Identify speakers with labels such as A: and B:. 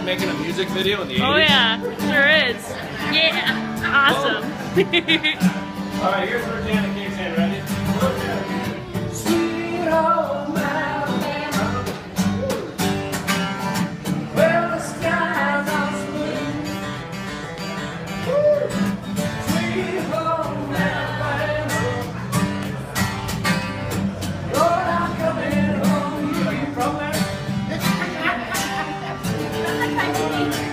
A: making a music video in the 80s?
B: Oh yeah, sure is. Yeah, awesome.
A: All right, here's where Janet kicks in. Ready? Sweet home Alabama, where the skies are blue. Sweet home Alabama, Lord, I'm coming home. Are you from there?